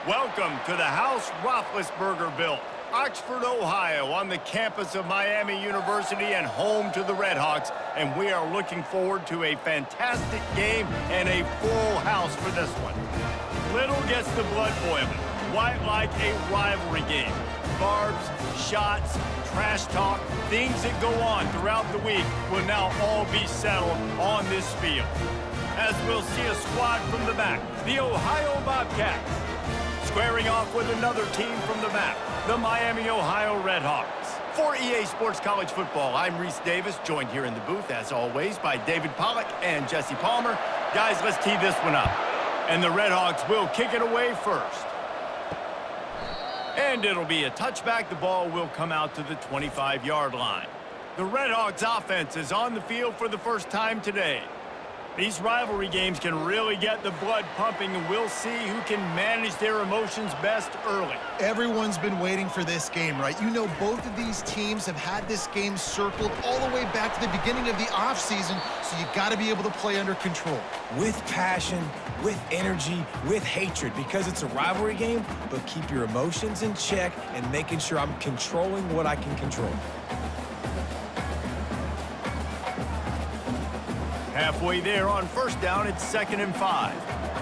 Welcome to the house Roethlisberger built. Oxford, Ohio, on the campus of Miami University and home to the Redhawks. And we are looking forward to a fantastic game and a full house for this one. Little gets the blood boiling. Quite like a rivalry game. Barbs, shots, trash talk, things that go on throughout the week will now all be settled on this field. As we'll see a squad from the back, the Ohio Bobcats. Squaring off with another team from the map, the Miami, Ohio Redhawks. For EA Sports College Football, I'm Reese Davis, joined here in the booth, as always, by David Pollack and Jesse Palmer. Guys, let's tee this one up. And the Redhawks will kick it away first. And it'll be a touchback. The ball will come out to the 25-yard line. The Redhawks offense is on the field for the first time today. These rivalry games can really get the blood pumping, and we'll see who can manage their emotions best early. Everyone's been waiting for this game, right? You know, both of these teams have had this game circled all the way back to the beginning of the offseason, so you got to be able to play under control. With passion, with energy, with hatred, because it's a rivalry game, but keep your emotions in check and making sure I'm controlling what I can control. Halfway there on first down, it's 2nd and 5.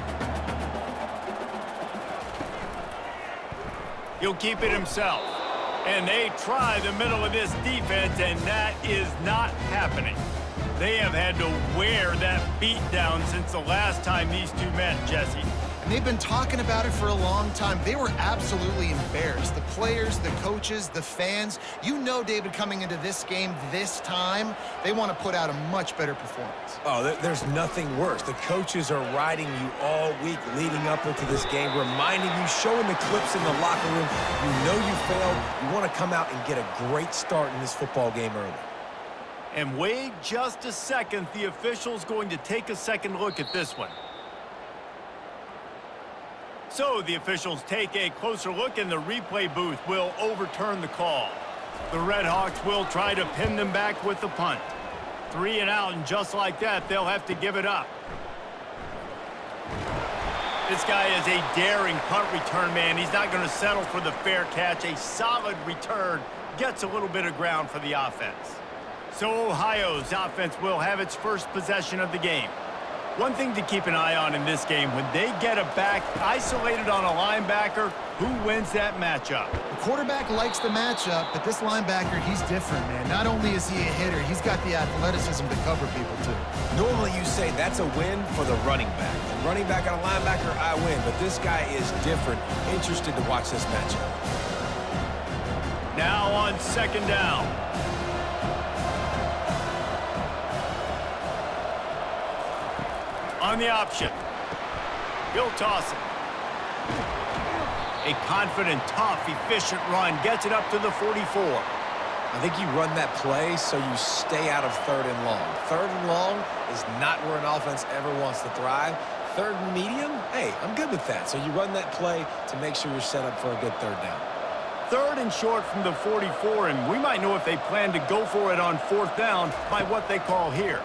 He'll keep it himself. And they try the middle of this defense, and that is not happening. They have had to wear that beat down since the last time these two met, Jesse. And they've been talking about it for a long time. They were absolutely embarrassed. The players, the coaches, the fans. You know, David, coming into this game this time, they want to put out a much better performance. Oh, there's nothing worse. The coaches are riding you all week leading up into this game, reminding you, showing the clips in the locker room. You know you failed. You want to come out and get a great start in this football game early. And wait just a second. The official's going to take a second look at this one. So the officials take a closer look, and the replay booth will overturn the call. The Redhawks will try to pin them back with the punt. 3 and out, and just like that, they'll have to give it up. This guy is a daring punt return man. He's not going to settle for the fair catch. A solid return gets a little bit of ground for the offense. So Ohio's offense will have its first possession of the game. One thing to keep an eye on in this game, when they get a back isolated on a linebacker, who wins that matchup? The quarterback likes the matchup, but this linebacker, he's different, man. Not only is he a hitter, he's got the athleticism to cover people, too. Normally you say that's a win for the running back. The running back on a linebacker, I win, but this guy is different. Interested to watch this matchup. Now on 2nd down. On the option. He'll toss it. A confident, tough, efficient run gets it up to the 44. I think you run that play so you stay out of 3rd and long. 3rd and long is not where an offense ever wants to thrive. 3rd and medium, hey, I'm good with that. So you run that play to make sure you're set up for a good 3rd down. 3rd and short from the 44, and we might know if they plan to go for it on 4th down by what they call here.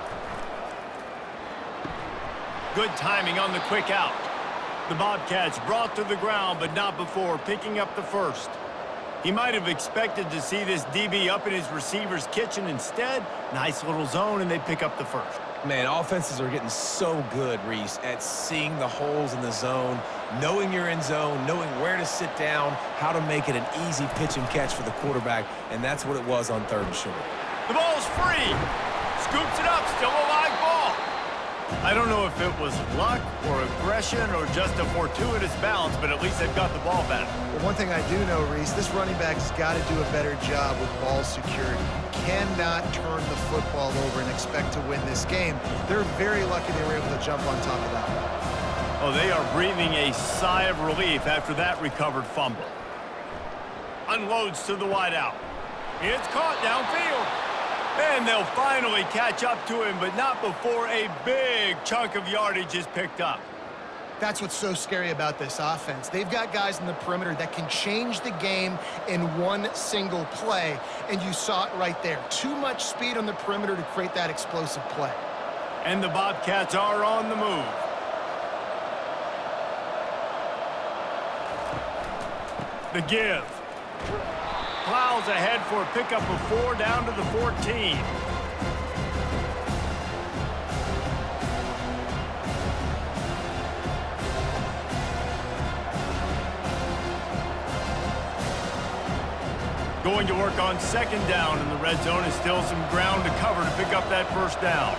Good timing on the quick out. The Bobcats brought to the ground, but not before picking up the first. He might have expected to see this DB up in his receiver's kitchen. Instead, nice little zone, and they pick up the first. Man, offenses are getting so good, Reese, at seeing the holes in the zone, knowing you're in zone, knowing where to sit down, how to make it an easy pitch and catch for the quarterback, and that's what it was on 3rd and short. The ball's free. Scoops it up, still a live ball. I don't know if it was luck or aggression or just a fortuitous bounce, but at least they've got the ball back. Well, one thing I do know, Reese, this running back has got to do a better job with ball security. Cannot turn the football over and expect to win this game. They're very lucky they were able to jump on top of that. Oh, they are breathing a sigh of relief after that recovered fumble. Unloads to the wideout. It's caught downfield. And they'll finally catch up to him, but not before a big chunk of yardage is picked up. That's what's so scary about this offense. They've got guys in the perimeter that can change the game in one single play, and you saw it right there. Too much speed on the perimeter to create that explosive play. And the Bobcats are on the move. The give. Plows ahead for a pickup of 4 down to the 14. Going to work on second down, and the red zone is still some ground to cover to pick up that first down.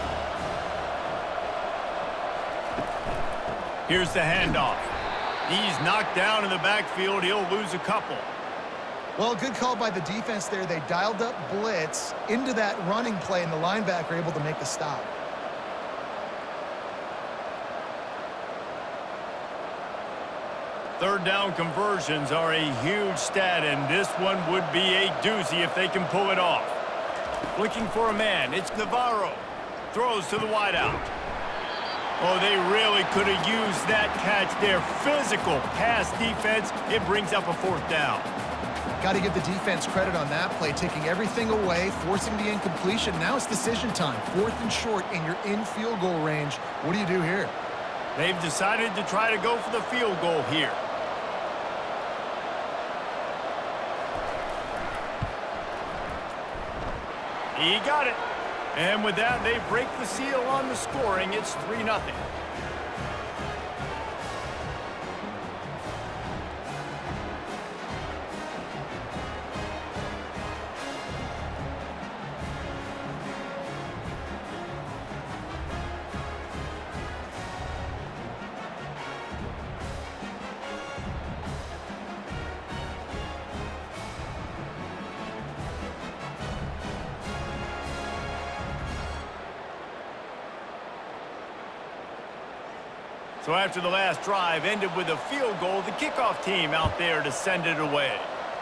Here's the handoff. He's knocked down in the backfield. He'll lose a couple. Well, good call by the defense there. They dialed up blitz into that running play, and the linebacker able to make the stop. Third down conversions are a huge stat, and this one would be a doozy if they can pull it off. Looking for a man. It's Navarro. Throws to the wideout. Oh, they really could have used that catch there. Physical pass defense. It brings up a fourth down. Got to give the defense credit on that play, taking everything away, forcing the incompletion. Now it's decision time. 4th and short, and you're in field goal range. What do you do here? They've decided to try to go for the field goal here. He got it. And with that, they break the seal on the scoring. It's 3-0. So after the last drive ended with a field goal, the kickoff team out there to send it away.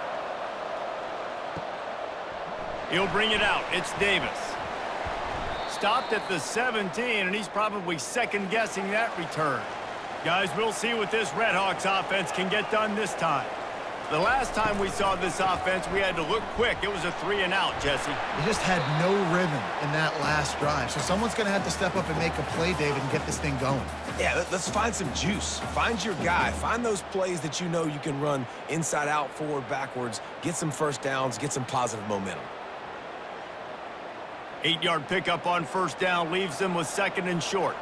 He'll bring it out. It's Davis. Stopped at the 17, and he's probably second-guessing that return. Guys, we'll see what this Redhawks offense can get done this time. The last time we saw this offense, we had to look quick. It was a 3-and-out, Jesse. They just had no rhythm in that last drive. So someone's going to have to step up and make a play, David, and get this thing going. Yeah, let's find some juice. Find your guy. Find those plays that you know you can run inside out, forward, backwards, get some first downs, get some positive momentum. 8-yard pickup on first down leaves them with 2nd and short.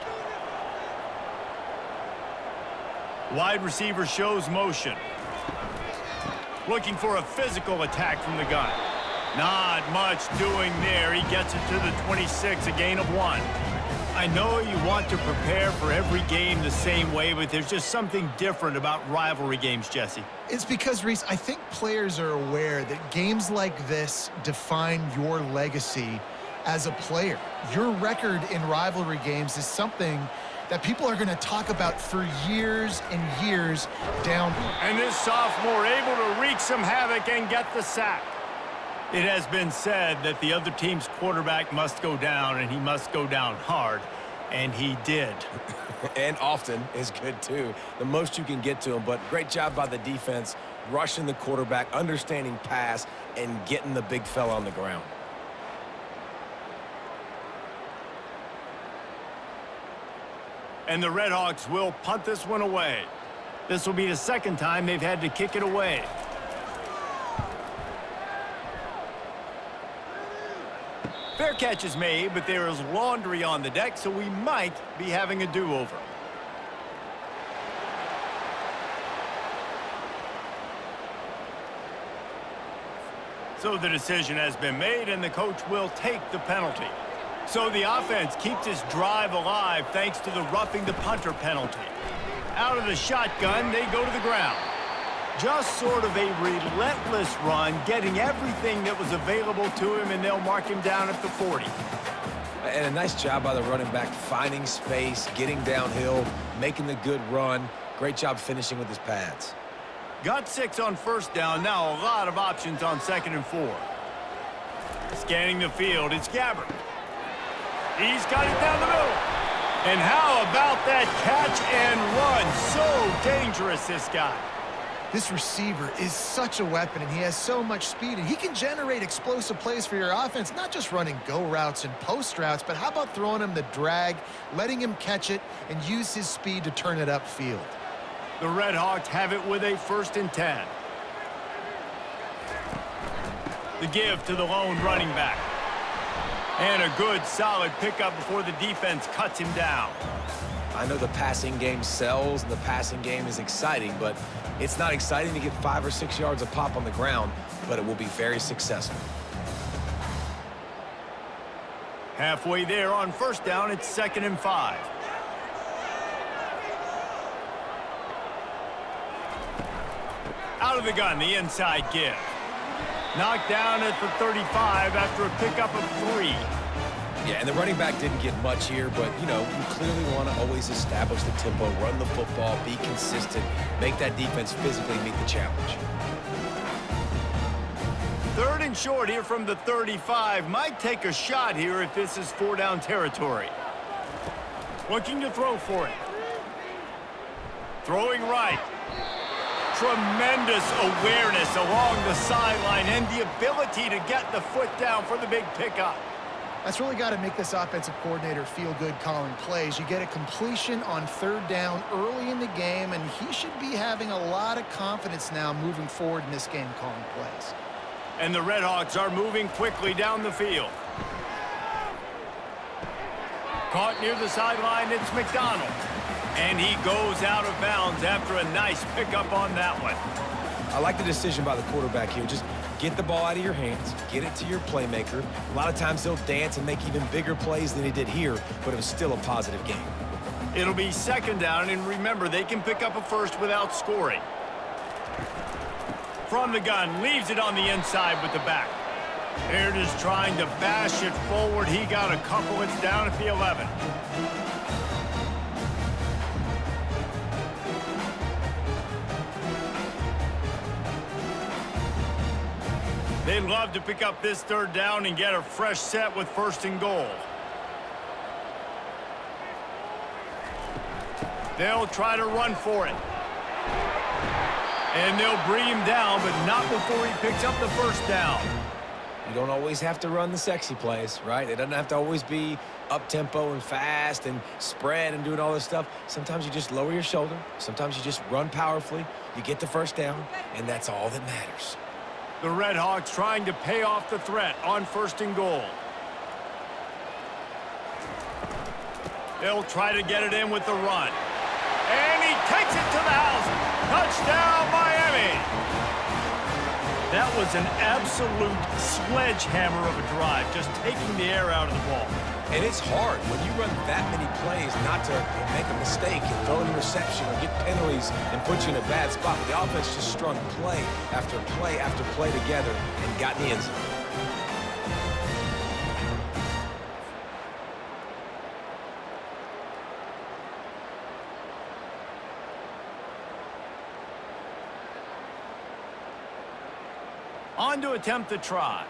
Wide receiver shows motion. Looking for a physical attack from the gun. Not much doing there. He gets it to the 26, a gain of 1. I know you want to prepare for every game the same way, but there's just something different about rivalry games, Jesse. It's because, Reese, I think players are aware that games like this define your legacy as a player. Your record in rivalry games is something that people are going to talk about for years and years down. And this sophomore able to wreak some havoc and get the sack. It has been said that the other team's quarterback must go down, and he must go down hard, and he did. And often is good, too. The most you can get to him, but great job by the defense, rushing the quarterback, understanding pass, and getting the big fella on the ground. And the Redhawks will punt this one away. This will be the 2nd time they've had to kick it away. Fair catch is made, but there is laundry on the deck, so we might be having a do-over. So the decision has been made, and the coach will take the penalty. So the offense keeps its drive alive thanks to the roughing the punter penalty. Out of the shotgun, they go to the ground. Just sort of a relentless run, getting everything that was available to him, and they'll mark him down at the 40. And a nice job by the running back, finding space, getting downhill, making the good run. Great job finishing with his pads. Got 6 on first down. Now a lot of options on 2nd and 4. Scanning the field, it's Gabbert. He's got it down the middle. And how about that catch and run? So dangerous, this guy. This receiver is such a weapon, and he has so much speed, and he can generate explosive plays for your offense, not just running go routes and post routes, but how about throwing him the drag, letting him catch it, and use his speed to turn it upfield. The Redhawks have it with a 1st and 10. The give to the lone running back. And a good, solid pickup before the defense cuts him down. I know the passing game sells and the passing game is exciting, but it's not exciting to get 5 or 6 yards a pop on the ground, but it will be very successful. Halfway there on first down, it's 2nd and 5. Out of the gun, the inside give. Knocked down at the 35 after a pickup of 3. Yeah, and the running back didn't get much here, but, you know, you clearly want to always establish the tempo, run the football, be consistent, make that defense physically meet the challenge. 3rd and short here from the 35. Might take a shot here if this is 4-down territory. Looking to throw for it. Throwing right. Tremendous awareness along the sideline and the ability to get the foot down for the big pickup. That's really got to make this offensive coordinator feel good calling plays. You get a completion on 3rd down early in the game, and he should be having a lot of confidence now moving forward in this game calling plays. And the Redhawks are moving quickly down the field. Caught near the sideline, it's McDonald. And he goes out of bounds after a nice pickup on that one. I like the decision by the quarterback here. Just get the ball out of your hands, get it to your playmaker. A lot of times he'll dance and make even bigger plays than he did here, but it was still a positive game. It'll be 2nd down, and remember, they can pick up a first without scoring. From the gun, leaves it on the inside with the back. They're just trying to bash it forward. He got a couple. It's down at the 11. They'd love to pick up this 3rd down and get a fresh set with 1st and goal. They'll try to run for it. And they'll bring him down, but not before he picks up the 1st down. You don't always have to run the sexy plays, right? It doesn't have to always be up-tempo and fast and spread and doing all this stuff. Sometimes you just lower your shoulder. Sometimes you just run powerfully. You get the 1st down, and that's all that matters. The Redhawks trying to pay off the threat on 1st and goal. They'll try to get it in with the run. And he takes it to the house. Touchdown, Miami! That was an absolute sledgehammer of a drive, just taking the air out of the ball. And it's hard when you run that many plays not to make a mistake and throw an interception or get penalties and put you in a bad spot. The offense just strung play after play after play together and got in the end zone. On to attempt the try.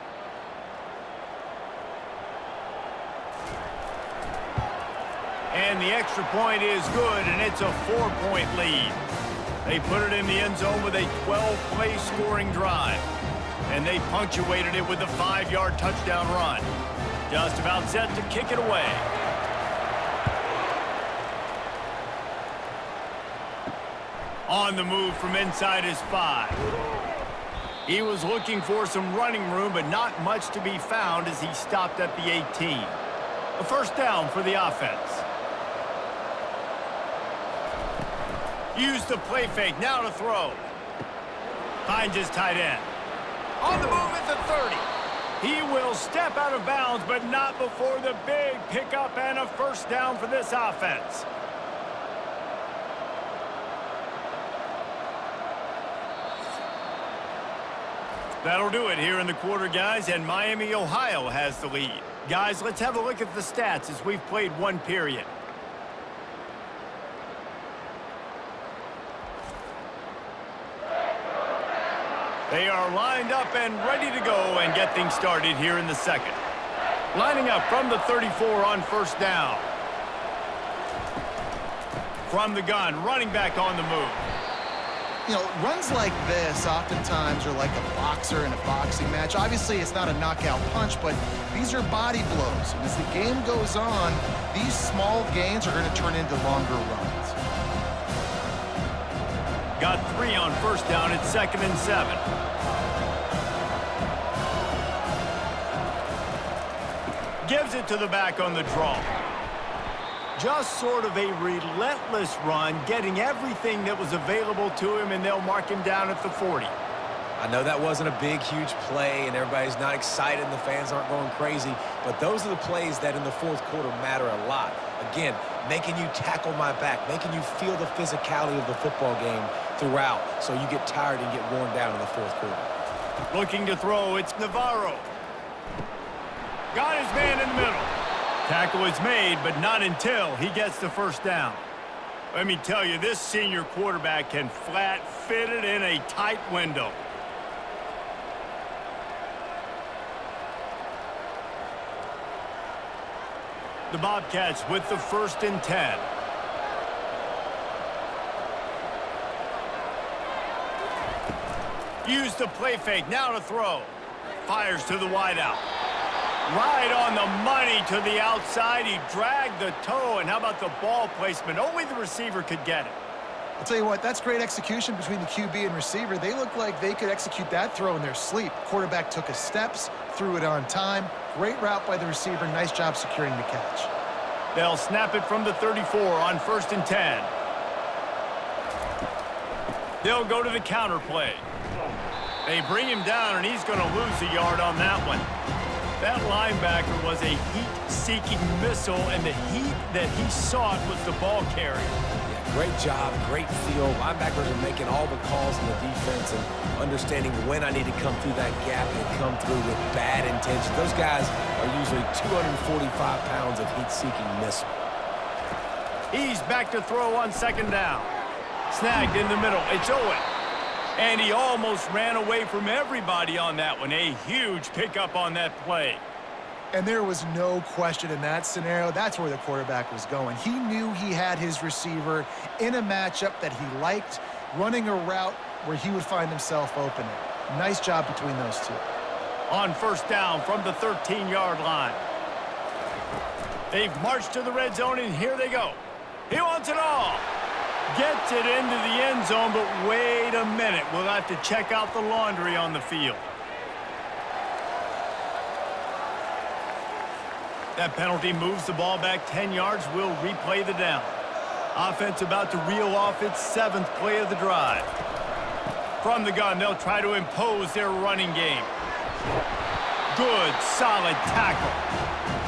And the extra point is good, and it's a 4-point lead. They put it in the end zone with a 12-play scoring drive. And they punctuated it with a 5-yard touchdown run. Just about set to kick it away. On the move from inside his 5. He was looking for some running room, but not much to be found as he stopped at the 18. A 1st down for the offense. Use the play fake, now to throw. Finds his tight end. On the move at the 30. He will step out of bounds, but not before the big pickup and a 1st down for this offense. That'll do it here in the quarter, guys, and Miami, Ohio has the lead. Guys, let's have a look at the stats as we've played 1 period. They are lined up and ready to go and get things started here in the 2nd. Lining up from the 34 on 1st down. From the gun, running back on the move. You know, runs like this oftentimes are like a boxer in a boxing match. Obviously, it's not a knockout punch, but these are body blows. And as the game goes on, these small gains are going to turn into longer runs. Got 3 on 1st down. It's 2nd and 7. Gives it to the back on the draw. Just sort of a relentless run, getting everything that was available to him, and they'll mark him down at the 40. I know that wasn't a big, huge play, and everybody's not excited, and the fans aren't going crazy, but those are the plays that in the fourth quarter matter a lot. Again, making you tackle my back, making you feel the physicality of the football game throughout, so you get tired and get worn down in the fourth quarter. Looking to throw, it's Navarro. Got his man in the middle. Tackle is made, but not until he gets the first down. Let me tell you, this senior quarterback can flat fit it in a tight window. The Bobcats with the 1st and 10. Use the play fake, now to throw. Fires to the wideout. Right on the money to the outside. He dragged the toe, and how about the ball placement? Only the receiver could get it. I'll tell you what, that's great execution between the QB and receiver. They look like they could execute that throw in their sleep. Quarterback took his steps, threw it on time. Great route by the receiver. Nice job securing the catch. They'll snap it from the 34 on 1st and 10. They'll go to the counter play. They bring him down, and he's going to lose a yard on that one. That linebacker was a heat-seeking missile, and the heat that he sought was the ball carrier. Yeah, great job, great feel. Linebackers are making all the calls in the defense and understanding when I need to come through that gap and come through with bad intention. Those guys are usually 245 pounds of heat-seeking missile. He's back to throw on 2nd down. Snagged in the middle. It's Owen. And he almost ran away from everybody on that one. A huge pickup on that play. And there was no question in that scenario. That's where the quarterback was going. He knew he had his receiver in a matchup that he liked, running a route where he would find himself open. Nice job between those two. On 1st down from the 13-yard line. They've marched to the red zone, and here they go. He wants it all. Gets it into the end zone, but wait a minute. We'll have to check out the laundry on the field. That penalty moves the ball back 10 yards. We'll replay the down. Offense about to reel off its 7th play of the drive. From the gun, they'll try to impose their running game. Good, solid tackle.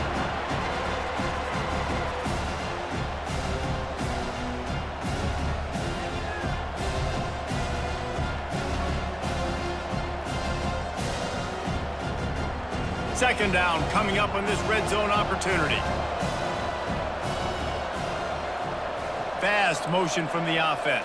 Second down coming up on this red zone opportunity. Fast motion from the offense.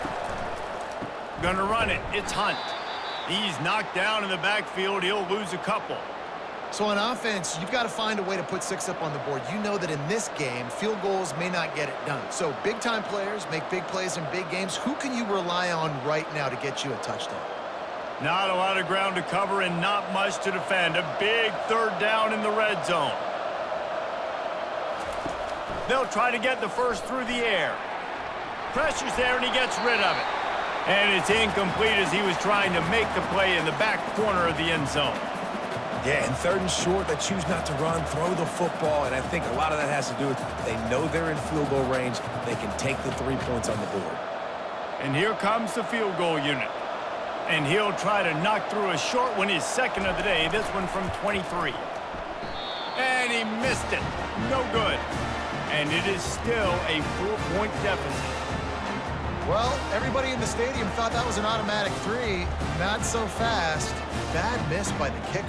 Gonna run it. It's Hunt. He's knocked down in the backfield. He'll lose a couple. So on offense, you've got to find a way to put 6 up on the board. You know that in this game, field goals may not get it done. So big-time players make big plays in big games. Who can you rely on right now to get you a touchdown? Not a lot of ground to cover and not much to defend. A big 3rd down in the red zone. They'll try to get the first through the air. Pressure's there, and he gets rid of it. And it's incomplete as he was trying to make the play in the back corner of the end zone. Yeah, and 3rd and short, they choose not to run, throw the football, and I think a lot of that has to do with they know they're in field goal range. They can take the 3 points on the board. And here comes the field goal unit. And he'll try to knock through a short one, his 2nd of the day, this one from 23. And he missed it. No good. And it is still a 4-point deficit. Well, everybody in the stadium thought that was an automatic 3. Not so fast. Bad miss by the kicker.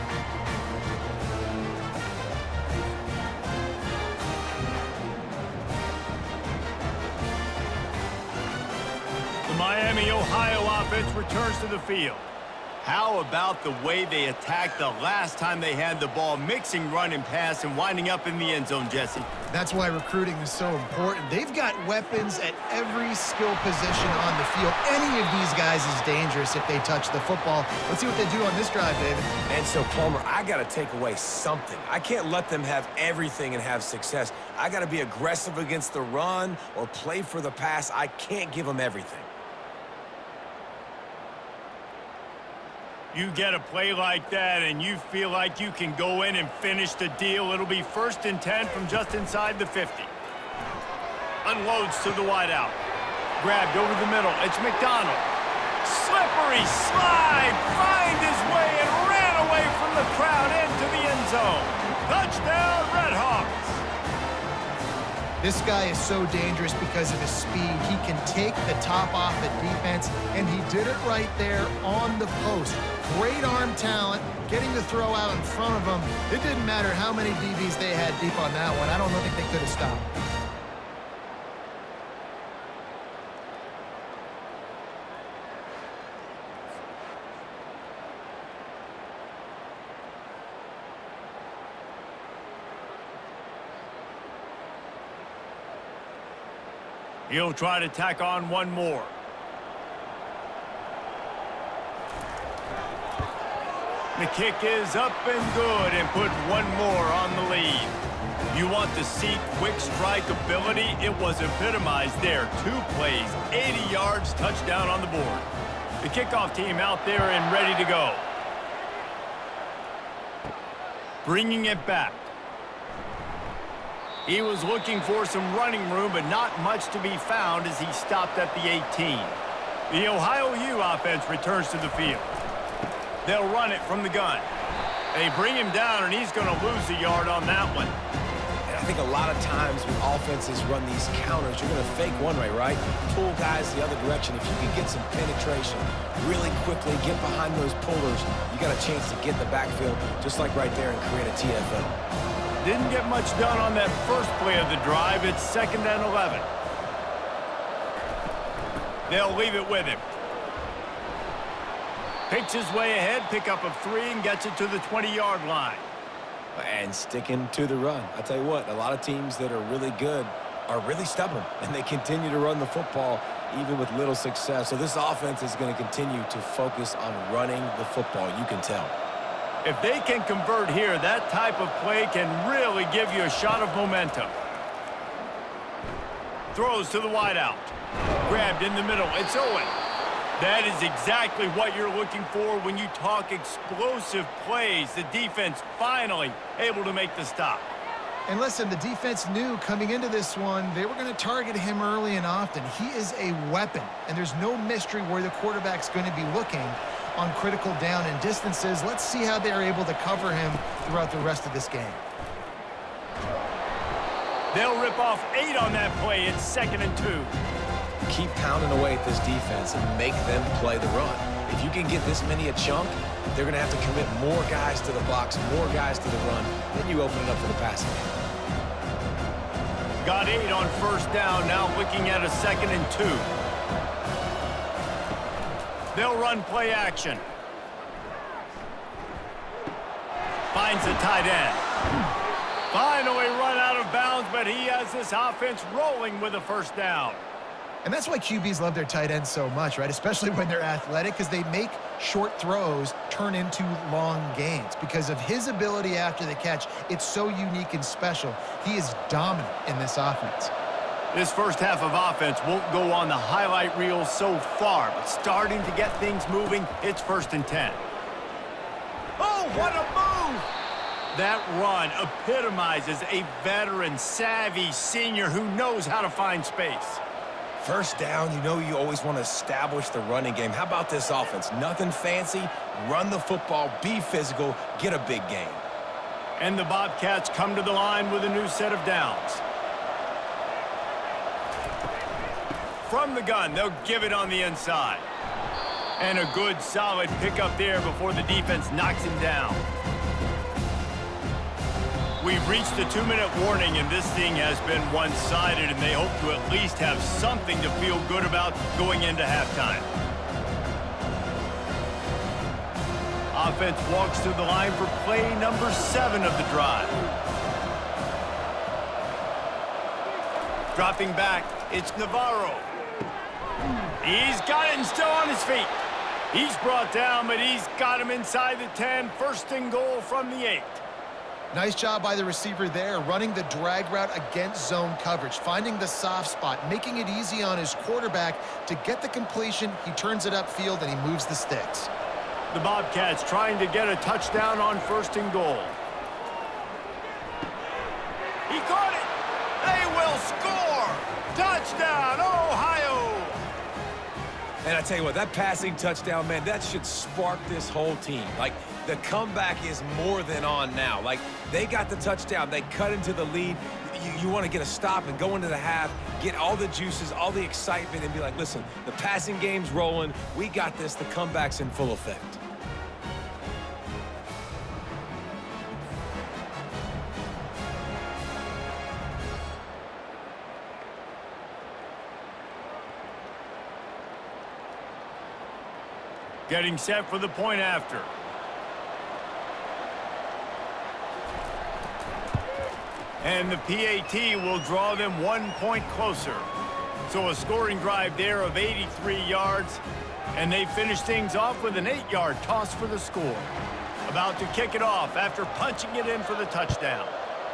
The Miami, Ohio offense returns to the field. How about the way they attacked the last time they had the ball, mixing run and pass and winding up in the end zone, Jesse? That's why recruiting is so important. They've got weapons at every skill position on the field. Any of these guys is dangerous if they touch the football. Let's see what they do on this drive, David. And so, Palmer, I got to take away something. I can't let them have everything and have success. I got to be aggressive against the run or play for the pass. I can't give them everything. You get a play like that and you feel like you can go in and finish the deal. It'll be 1st and 10 from just inside the 50. Unloads to the wideout. Grabbed over the middle. It's McDonald. Slippery slide. Find his way and ran away from the crowd into the end zone. Touchdown, Redhawks. This guy is so dangerous because of his speed. He can take the top off the defense, and he did it right there on the post. Great arm talent, getting the throw out in front of him. It didn't matter how many DBs they had deep on that one. I don't think they could have stopped. He'll try to tack on one more. The kick is up and good and put one more on the lead. You want to see quick strike ability? It was epitomized there. 2 plays, 80 yards, touchdown on the board. The kickoff team out there and ready to go. Bringing it back. He was looking for some running room, but not much to be found as he stopped at the 18. The Ohio U offense returns to the field. They'll run it from the gun. They bring him down, and he's going to lose a yard on that one. And I think a lot of times when offenses run these counters, you're going to fake one way, right? Pull guys the other direction. If you can get some penetration really quickly, get behind those pullers, you got a chance to get the backfield just like right there and create a TFL. Didn't get much done on that first play of the drive. It's 2nd and 11. They'll leave it with him. Picks his way ahead, pickup of 3, and gets it to the 20-yard line. And sticking to the run. I tell you what, a lot of teams that are really good are really stubborn, and they continue to run the football even with little success. So this offense is going to continue to focus on running the football. You can tell. If they can convert here, that type of play can really give you a shot of momentum. Throws to the wideout. Grabbed in the middle. It's Owen. That is exactly what you're looking for when you talk explosive plays. The defense finally able to make the stop. And listen, the defense knew coming into this one, they were going to target him early and often. He is a weapon, and there's no mystery where the quarterback's going to be looking on critical down and distances. Let's see how they're able to cover him throughout the rest of this game. They'll rip off 8 on that play. It's 2nd and 2. Keep pounding away at this defense and make them play the run. If you can get this many a chunk, they're going to have to commit more guys to the box, more guys to the run. Then you open it up for the passing game. Got 8 on 1st down. Now looking at a 2nd and 2. They'll run play action. Finds the tight end. Finally run out of bounds, but he has this offense rolling with a 1st down. And that's why QBs love their tight ends so much, right? Especially when they're athletic, because they make short throws turn into long gains. Because of his ability after the catch, it's so unique and special. He is dominant in this offense. This first half of offense won't go on the highlight reel so far, but starting to get things moving, it's 1st and 10. Oh, what a move! That run epitomizes a veteran, savvy senior who knows how to find space. 1st down, you know you always want to establish the running game. How about this offense? Nothing fancy. Run the football, be physical, get a big gain. And the Bobcats come to the line with a new set of downs. From the gun, they'll give it on the inside. And a good, solid pickup there before the defense knocks him down. We've reached the 2-minute warning, and this thing has been one-sided, and they hope to at least have something to feel good about going into halftime. Offense walks to the line for play number 7 of the drive. Dropping back, it's Navarro. He's got it and still on his feet. He's brought down, but he's got him inside the 10. 1st and goal from the 8. Nice job by the receiver there, running the drag route against zone coverage, finding the soft spot, making it easy on his quarterback to get the completion. He turns it upfield, and he moves the sticks. The Bobcats trying to get a touchdown on 1st and goal. He caught it. They will score. Touchdown, Ohio. And I tell you what, that passing touchdown, man, that should spark this whole team. Like, the comeback is more than on now. Like, they got the touchdown. They cut into the lead. You want to get a stop and go into the half, get all the juices, all the excitement, and be like, listen, the passing game's rolling. We got this. The comeback's in full effect. Getting set for the point after. And the PAT will draw them 1 point closer. So a scoring drive there of 83 yards. And they finish things off with an 8-yard toss for the score. About to kick it off after punching it in for the touchdown.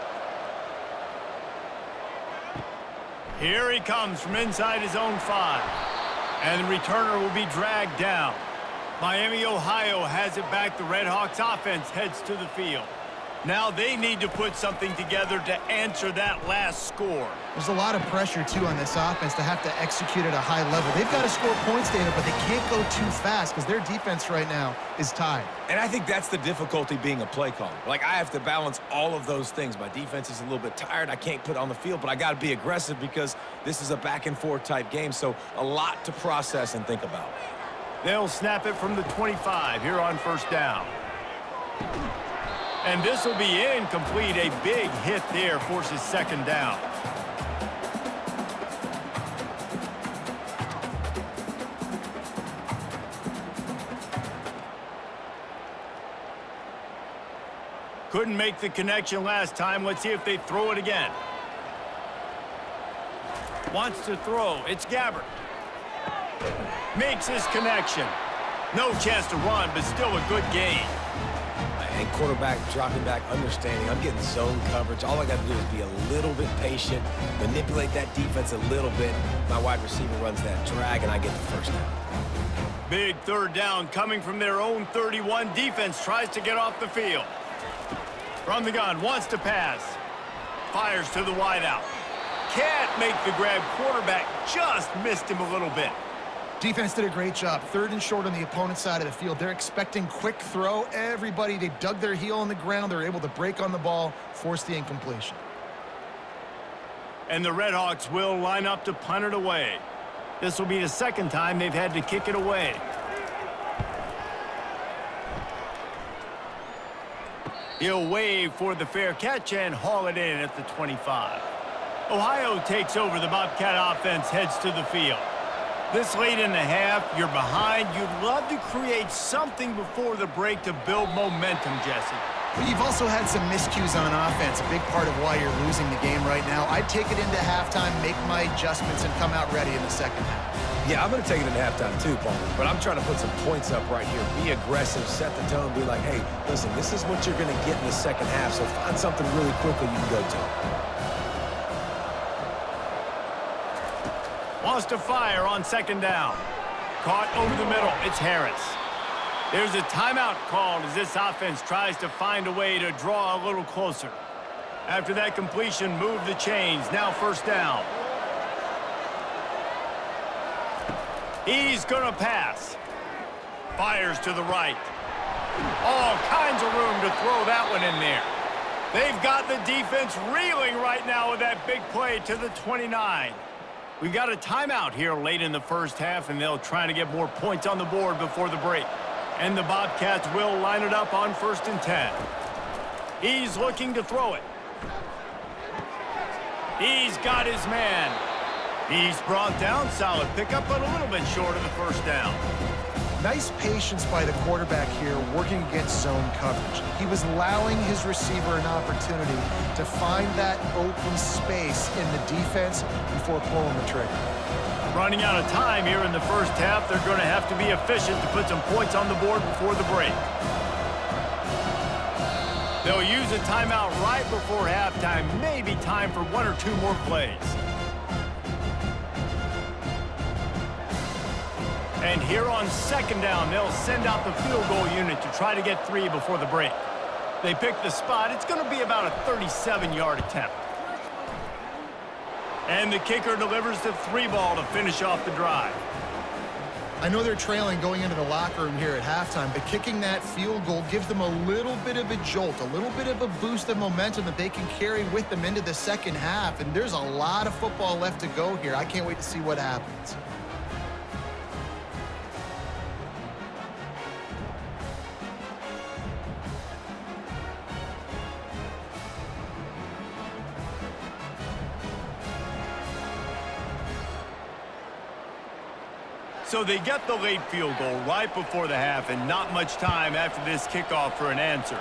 Here he comes from inside his own 5. And the returner will be dragged down. Miami, Ohio has it back. The Redhawks offense heads to the field. Now they need to put something together to answer that last score. There's a lot of pressure, too, on this offense to have to execute at a high level. They've got to score points, Dana, but they can't go too fast because their defense right now is tied. And I think that's the difficulty being a play caller. Like, I have to balance all of those things. My defense is a little bit tired. I can't put on the field, but I got to be aggressive because this is a back-and-forth type game, so a lot to process and think about. They'll snap it from the 25 here on 1st down. And this will be incomplete. A big hit there forces 2nd down. Couldn't make the connection last time. Let's see if they throw it again. Wants to throw. It's Gabbert. Makes his connection. No chance to run, but still a good gain. And quarterback dropping back, understanding I'm getting zone coverage. All I got to do is be a little bit patient, manipulate that defense a little bit. My wide receiver runs that drag, and I get the 1st down. Big 3rd down coming from their own 31. Defense tries to get off the field. From the gun, wants to pass. Fires to the wideout. Can't make the grab. Quarterback just missed him a little bit. Defense did a great job. 3rd and short on the opponent's side of the field. They're expecting quick throw. Everybody, they dug their heel on the ground. They're able to break on the ball, force the incompletion. And the Redhawks will line up to punt it away. This will be the 2nd time they've had to kick it away. He'll wave for the fair catch and haul it in at the 25. Ohio takes over. The Bobcat offense heads to the field. This late in the half, you're behind. You'd love to create something before the break to build momentum, Jesse. But you've also had some miscues on offense, a big part of why you're losing the game right now. I'd take it into halftime, make my adjustments, and come out ready in the 2nd half. Yeah, I'm going to take it into halftime too, Paul. But I'm trying to put some points up right here. Be aggressive, set the tone, be like, hey, listen, this is what you're going to get in the 2nd half, so find something really quickly you can go to. Wants to fire on 2nd down. Caught over the middle. It's Harris. There's a timeout called as this offense tries to find a way to draw a little closer. After that completion, move the chains. Now 1st down. He's going to pass. Fires to the right. All kinds of room to throw that one in there. They've got the defense reeling right now with that big play to the 29. We've got a timeout here late in the 1st half, and they'll try to get more points on the board before the break. And the Bobcats will line it up on 1st and 10. He's looking to throw it. He's got his man. He's brought down. Solid pickup, but a little bit short of the 1st down. Nice patience by the quarterback here working against zone coverage. He was allowing his receiver an opportunity to find that open space in the defense before pulling the trigger. Running out of time here in the 1st half. They're going to have to be efficient to put some points on the board before the break. They'll use a timeout right before halftime. Maybe time for 1 or 2 more plays. And here on second down, they'll send out the field goal unit to try to get 3 before the break. They pick the spot. It's going to be about a 37-yard attempt. And the kicker delivers the 3 ball to finish off the drive. I know they're trailing going into the locker room here at halftime, but kicking that field goal gives them a little bit of a jolt, a little bit of a boost of momentum that they can carry with them into the second half. And there's a lot of football left to go here. I can't wait to see what happens. So they get the late field goal right before the half and not much time after this kickoff for an answer.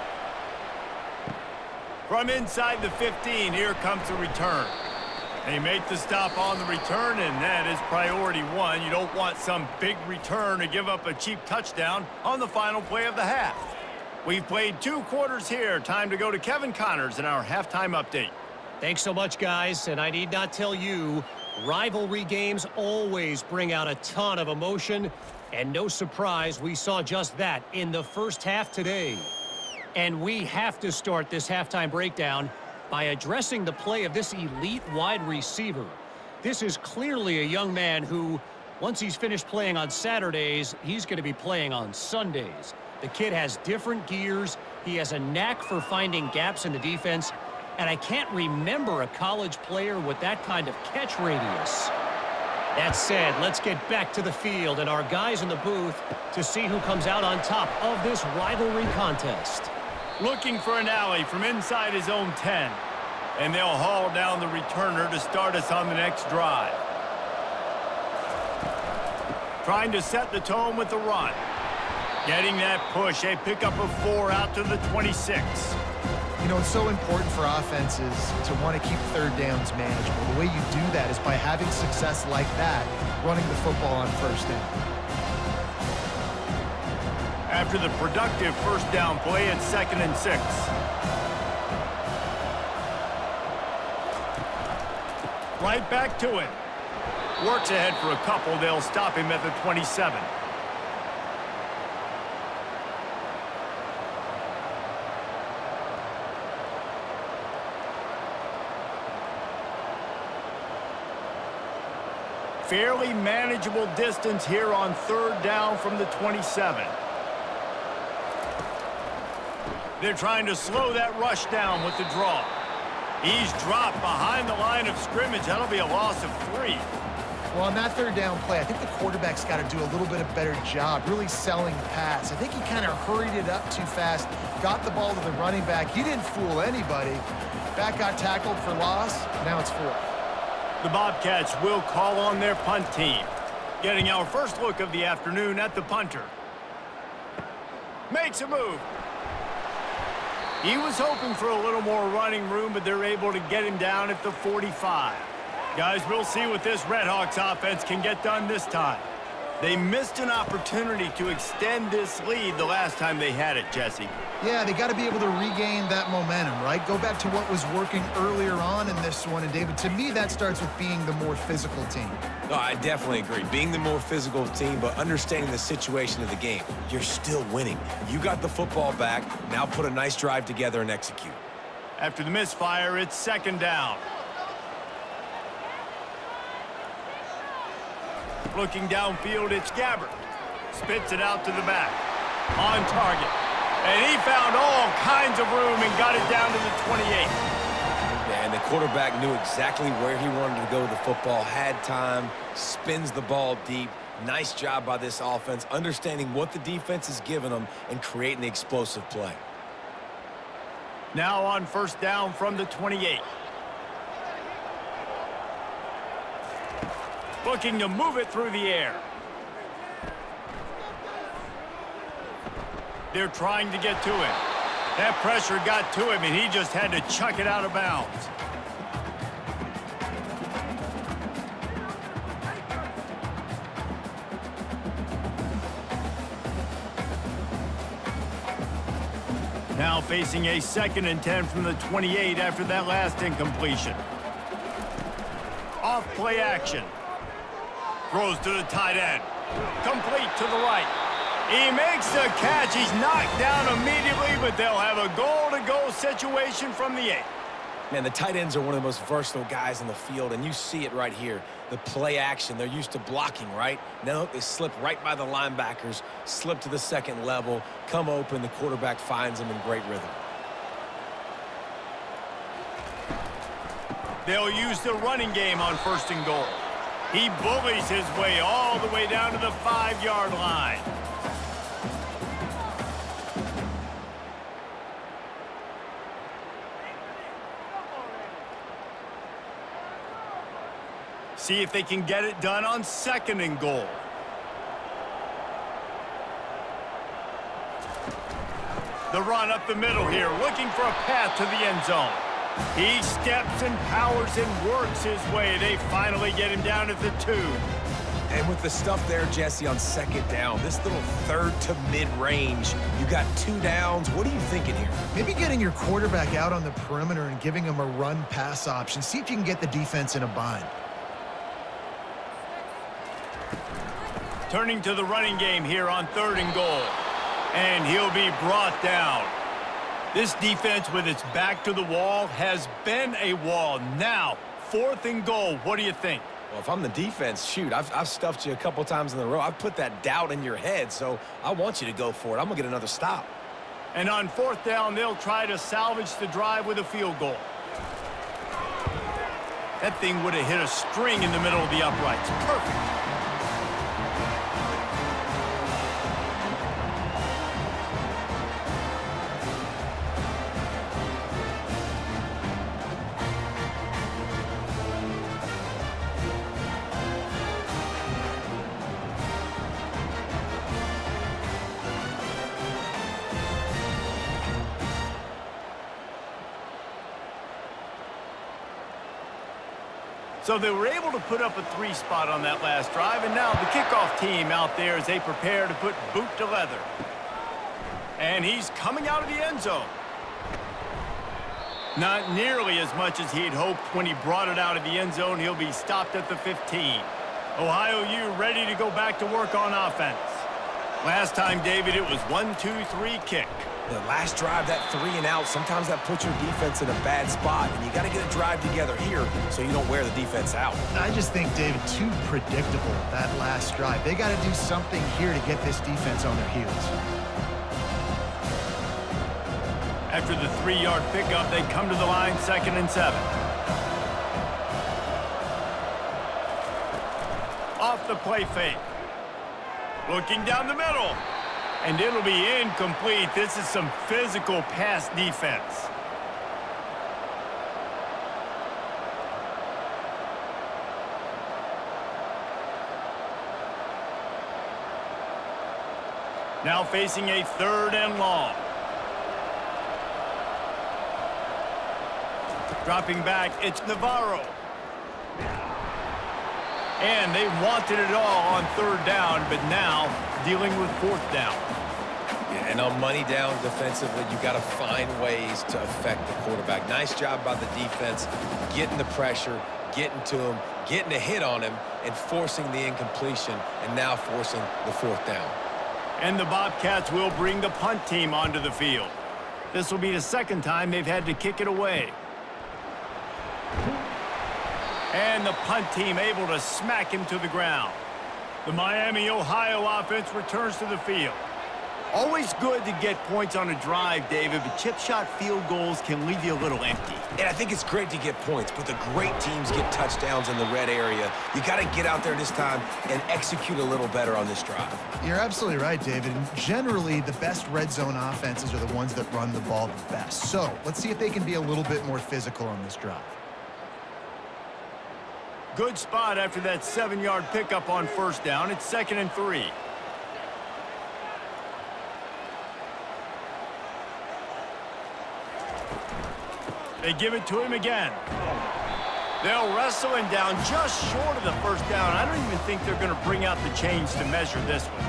From inside the 15, here comes the return. They make the stop on the return, and that is priority 1. You don't want some big return to give up a cheap touchdown on the final play of the half. We've played 2 quarters here. Time to go to Kevin Connors in our halftime update. Thanks so much, guys, and I need not tell you, rivalry games always bring out a ton of emotion, and no surprise, we saw just that in the first half today. And we have to start this halftime breakdown by addressing the play of this elite wide receiver. This is clearly a young man who, once he's finished playing on Saturdays, he's going to be playing on Sundays. The kid has different gears. He has a knack for finding gaps in the defense. And I can't remember a college player with that kind of catch radius. That said, let's get back to the field and our guys in the booth to see who comes out on top of this rivalry contest. Looking for an alley from inside his own 10. And they'll haul down the returner to start us on the next drive. Trying to set the tone with the run. Getting that push, a pickup of 4 out to the 26. You know, it's so important for offenses to want to keep third downs manageable. The way you do that is by having success like that, running the football on first down. After the productive first down play, it's 2nd and 6. Right back to it. Works ahead for a couple. They'll stop him at the 27. Fairly manageable distance here on 3rd down from the 27. They're trying to slow that rush down with the draw. He's dropped behind the line of scrimmage. That'll be a loss of 3. Well, on that 3rd down play, I think the quarterback's got to do a little bit of better job really selling the pass. I think he kind of hurried it up too fast, got the ball to the running back. He didn't fool anybody. Back got tackled for loss. Now it's 4th. The Bobcats will call on their punt team. Getting our first look of the afternoon at the punter. Makes a move. He was hoping for a little more running room, but they're able to get him down at the 45. Guys, we'll see what this Redhawks offense can get done this time. They missed an opportunity to extend this lead the last time they had it, Jesse. Yeah, they got to be able to regain that momentum, right? Go back to what was working earlier on in this one. And, David, to me, that starts with being the more physical team. No, I definitely agree. Being the more physical team, but understanding the situation of the game. You're still winning. You got the football back. Now put a nice drive together and execute. After the misfire, it's 2nd down. Looking downfield, it's Gabbert. Spits it out to the back. On target. And he found all kinds of room and got it down to the 28. Yeah, and the quarterback knew exactly where he wanted to go with the football, had time, spins the ball deep. Nice job by this offense, understanding what the defense is giving them and creating the explosive play. Now on 1st down from the 28. Looking to move it through the air. They're trying to get to him. That pressure got to him, and he just had to chuck it out of bounds. Now facing a 2nd and 10 from the 28 after that last incompletion. Off play action. Throws to the tight end. Complete to the right. He makes the catch. He's knocked down immediately, but they'll have a goal-to-go situation from the 8. Man, the tight ends are one of the most versatile guys in the field, and you see it right here. The play action, they're used to blocking, right? No, they slip right by the linebackers, slip to the second level, come open, the quarterback finds them in great rhythm. They'll use the running game on 1st and goal. He bullies his way all the way down to the 5-yard line. See if they can get it done on 2nd and goal. The run up the middle here, looking for a path to the end zone. He steps and powers and works his way. They finally get him down at the 2. And with the stuff there, Jesse, on 2nd down, this little 3rd to mid-range, you got 2 downs. What are you thinking here? Maybe getting your quarterback out on the perimeter and giving him a run-pass option. See if you can get the defense in a bind. Turning to the running game here on 3rd and goal. And he'll be brought down. This defense with its back to the wall has been a wall. Now, 4th and goal. What do you think? Well, if I'm the defense, shoot, I've stuffed you a couple times in a row. I've put that doubt in your head, so I want you to go for it. I'm going to get another stop. And on 4th down, they'll try to salvage the drive with a field goal. That thing would have hit a string in the middle of the uprights. Perfect. So they were able to put up a 3 spot on that last drive, and now the kickoff team out there as they prepare to put boot to leather. And he's coming out of the end zone. Not nearly as much as he'd hoped when he brought it out of the end zone. He'll be stopped at the 15. Ohio U ready to go back to work on offense. Last time, David, it was 1-2-3 kick. The last drive, that 3 and out, sometimes that puts your defense in a bad spot, and you got to get a drive together here so you don't wear the defense out. I just think, David, too predictable, that last drive. They got to do something here to get this defense on their heels. After the 3-yard pickup, they come to the line, 2nd and 7. Off the play fake. Looking down the middle. And it'll be incomplete. This is some physical pass defense. Now facing a 3rd and long. Dropping back, it's Navarro. And they wanted it all on 3rd down, but now dealing with 4th down. Yeah, and on money down defensively, you got to find ways to affect the quarterback. Nice job by the defense, getting the pressure, getting to him, getting a hit on him, and forcing the incompletion, and now forcing the 4th down. And the Bobcats will bring the punt team onto the field. This will be the 2nd time they've had to kick it away. And the punt team able to smack him to the ground. The Miami, Ohio offense returns to the field. Always good to get points on a drive, David, but chip shot field goals can leave you a little empty. And I think it's great to get points, but the great teams get touchdowns in the red area. You got to get out there this time and execute a little better on this drive. You're absolutely right, David. And generally, the best red zone offenses are the ones that run the ball the best. So let's see if they can be a little bit more physical on this drive. Good spot after that 7-yard pickup on 1st down. It's 2nd and 3. They give it to him again. They'll wrestle him down just short of the 1st down. I don't even think they're going to bring out the chains to measure this one.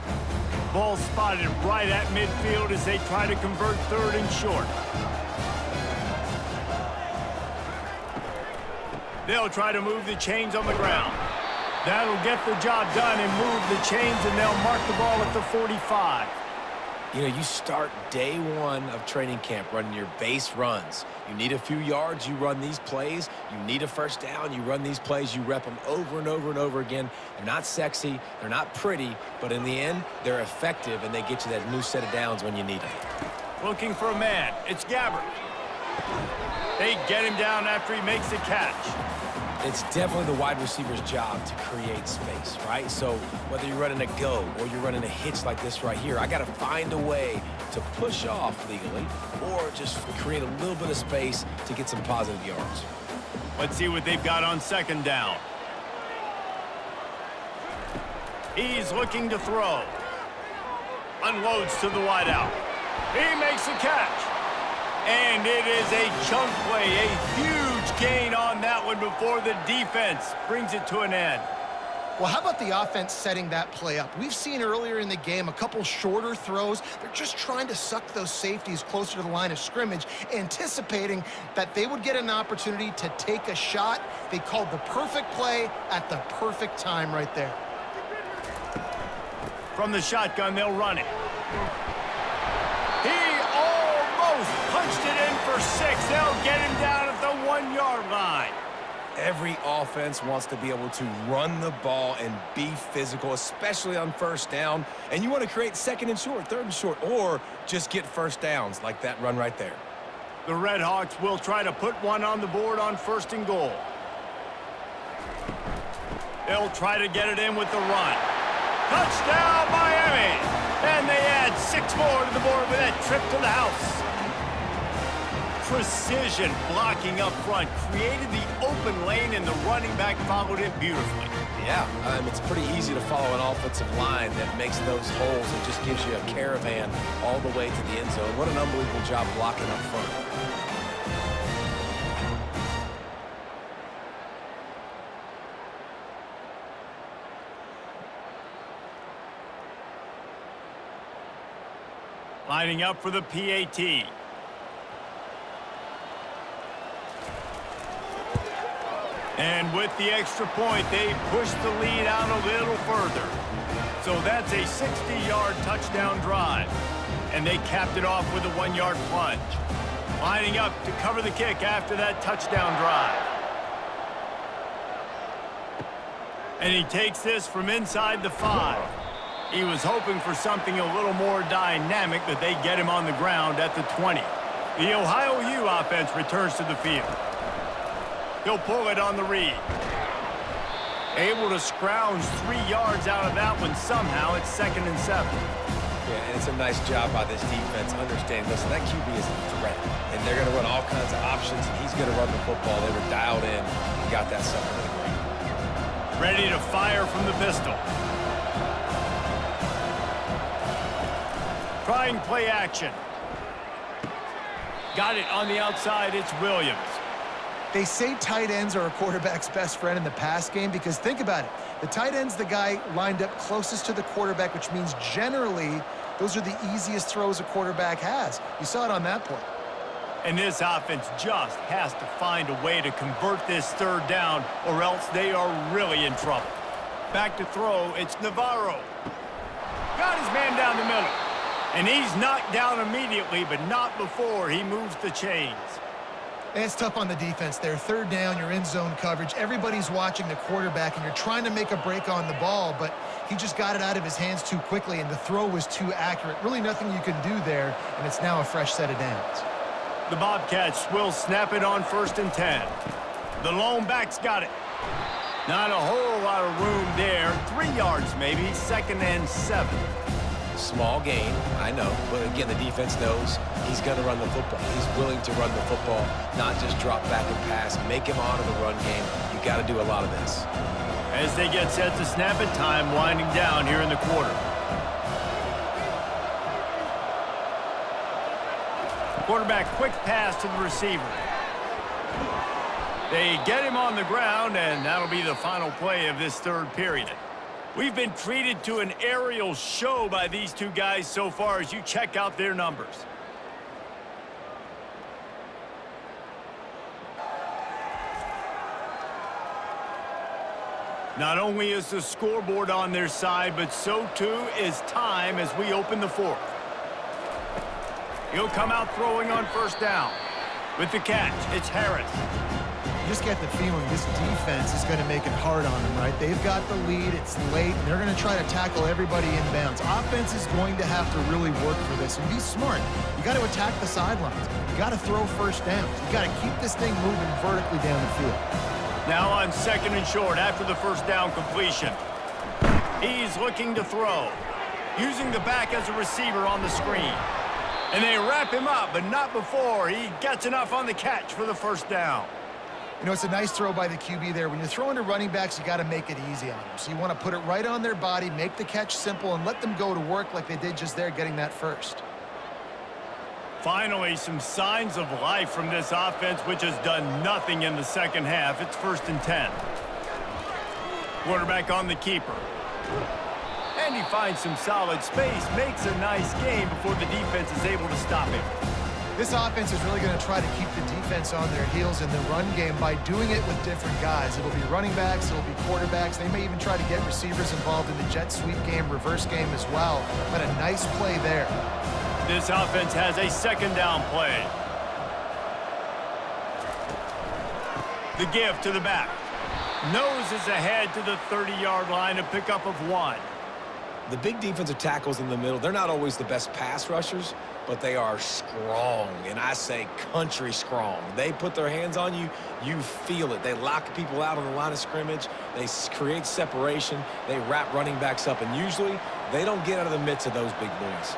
Ball spotted right at midfield as they try to convert 3rd and short. They'll try to move the chains on the ground. That'll get the job done and move the chains, and they'll mark the ball at the 45. You know, you start day one of training camp running your base runs. You need a few yards, you run these plays. You need a first down, you run these plays. You rep them over and over and over again. They're not sexy, they're not pretty, but in the end, they're effective, and they get you that new set of downs when you need them. Looking for a man. It's Gabbert. They get him down after he makes a catch. It's definitely the wide receiver's job to create space, right? So whether you're running a go or you're running a hitch like this right here, I got to find a way to push off legally or just create a little bit of space to get some positive yards. Let's see what they've got on second down. He's looking to throw. Unloads to the wideout. He makes a catch. And it is a chunk play, a huge gain on that one before the defense brings it to an end. Well, how about the offense setting that play up? We've seen earlier in the game a couple shorter throws. They're just trying to suck those safeties closer to the line of scrimmage, anticipating that they would get an opportunity to take a shot. They called the perfect play at the perfect time right there. From the shotgun, they'll run it. He almost punched it in for 6. They'll get him down at the 1-yard line. Every offense wants to be able to run the ball and be physical, especially on first down. And you want to create second and short, third and short, or just get first downs like that run right there. The Redhawks will try to put one on the board on 1st and goal. They'll try to get it in with the run. Touchdown, Miami! And they add 6 more to the board with that trip to the house. Precision blocking up front created the open lane, and the running back followed it beautifully. Yeah, it's pretty easy to follow an offensive line that makes those holes and just gives you a caravan all the way to the end zone. What an unbelievable job blocking up front. Lining up for the PAT. And with the extra point, they push the lead out a little further. So that's a 60-yard touchdown drive. And they capped it off with a 1-yard plunge. Lining up to cover the kick after that touchdown drive. And he takes this from inside the 5. He was hoping for something a little more dynamic, but they get him on the ground at the 20. The Ohio U offense returns to the field. He'll pull it on the read. Able to scrounge 3 yards out of that one somehow. It's 2nd and 7. Yeah, and it's a nice job by this defense understanding, listen, that QB is a threat, and they're going to run all kinds of options, and he's going to run the football. They were dialed in and got that sucker to the ground. Ready to fire from the pistol. Trying play action. Got it on the outside. It's Williams. They say tight ends are a quarterback's best friend in the pass game because think about it. The tight end's the guy lined up closest to the quarterback, which means generally those are the easiest throws a quarterback has. You saw it on that play. And this offense just has to find a way to convert this 3rd down, or else they are really in trouble. Back to throw. It's Navarro. Got his man down the middle. And he's knocked down immediately, but not before he moves the chains. And it's tough on the defense there. 3rd down, you're in zone coverage. Everybody's watching the quarterback, and you're trying to make a break on the ball, but he just got it out of his hands too quickly, and the throw was too accurate. Really nothing you can do there, and it's now a fresh set of downs. The Bobcats will snap it on 1st and 10. The lone back's got it. Not a whole lot of room there. 3 yards maybe. 2nd and 7. Small gain, I know, but again, the defense knows he's going to run the football. He's willing to run the football, not just drop back and pass, make him honor the run game. You got to do a lot of this. As they get set to snap it, time winding down here in the quarter. Quarterback quick pass to the receiver. They get him on the ground, and that'll be the final play of this 3rd period. We've been treated to an aerial show by these two guys so far as you check out their numbers. Not only is the scoreboard on their side, but so too is time as we open the fourth. He'll come out throwing on first down. With the catch, it's Harris. You just get the feeling this defense is going to make it hard on them, right? They've got the lead, it's late, and they're going to try to tackle everybody inbounds. Offense is going to have to really work for this and be smart. You got to attack the sidelines. You got to throw first downs. You got to keep this thing moving vertically down the field. Now on second and short after the first down completion. He's looking to throw, using the back as a receiver on the screen. And they wrap him up, but not before he gets enough on the catch for the first down. You know, it's a nice throw by the QB there. When you're throwing to running backs, you got to make it easy on them. So you want to put it right on their body, make the catch simple, and let them go to work like they did just there, getting that first. Finally, some signs of life from this offense, which has done nothing in the second half. It's 1st and 10. Quarterback on the keeper. And he finds some solid space, makes a nice game before the defense is able to stop him. This offense is really going to try to keep the defense on their heels in the run game by doing it with different guys. It'll be running backs, it'll be quarterbacks. They may even try to get receivers involved in the jet sweep game, reverse game as well. But a nice play there. This offense has a second down play. The give to the back. Noses ahead to the 30-yard line, a pickup of 1. The big defensive tackles in the middle, they're not always the best pass rushers, but they are strong, and I say country strong. They put their hands on you, you feel it. They lock people out on the line of scrimmage. They create separation. They wrap running backs up, and usually they don't get out of the midst of those big boys.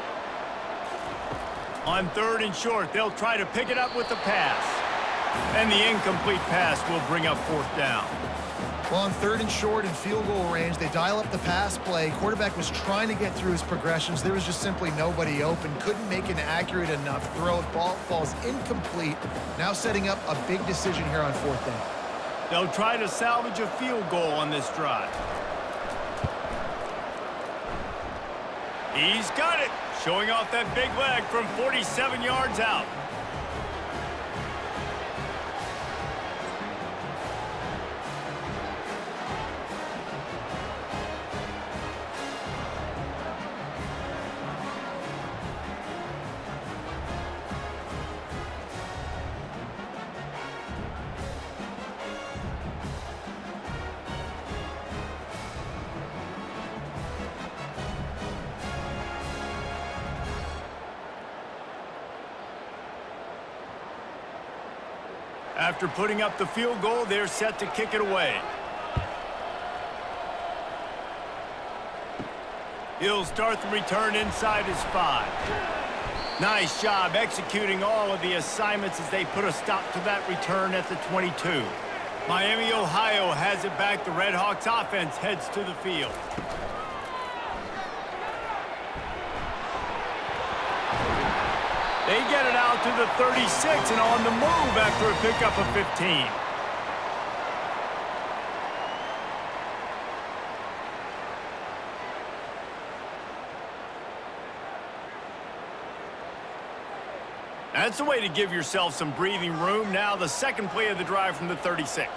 On 3rd and short, they'll try to pick it up with the pass. And the incomplete pass will bring up 4th down. Well, on 3rd and short and field goal range, they dial up the pass play. Quarterback was trying to get through his progressions. There was just simply nobody open. Couldn't make an accurate enough throw. Ball falls incomplete. Now setting up a big decision here on 4th down. They'll try to salvage a field goal on this drive. He's got it. Showing off that big leg from 47 yards out. After putting up the field goal, they're set to kick it away. He'll start the return inside his 5. Nice job executing all of the assignments as they put a stop to that return at the 22. Miami, Ohio has it back. The Red Hawks offense heads to the field. They get it out to the 36 and on the move after a pickup of 15. That's the way to give yourself some breathing room. Now the second play of the drive from the 36.